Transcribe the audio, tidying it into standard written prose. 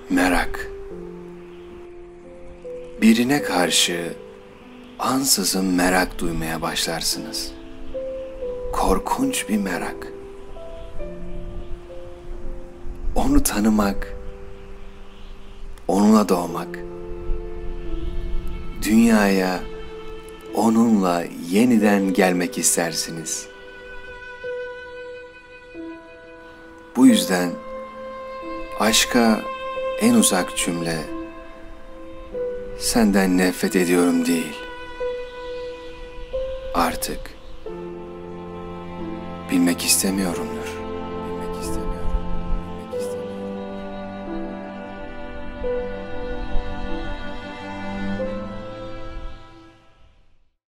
Merak. Birine karşı ansızın merak duymaya başlarsınız. Korkunç bir merak. Onu tanımak, onunla doğmak, dünyaya onunla yeniden gelmek istersiniz. Bu yüzden aşka en uzak cümle senden nefret ediyorum değil. Artık bilmek istemiyorum.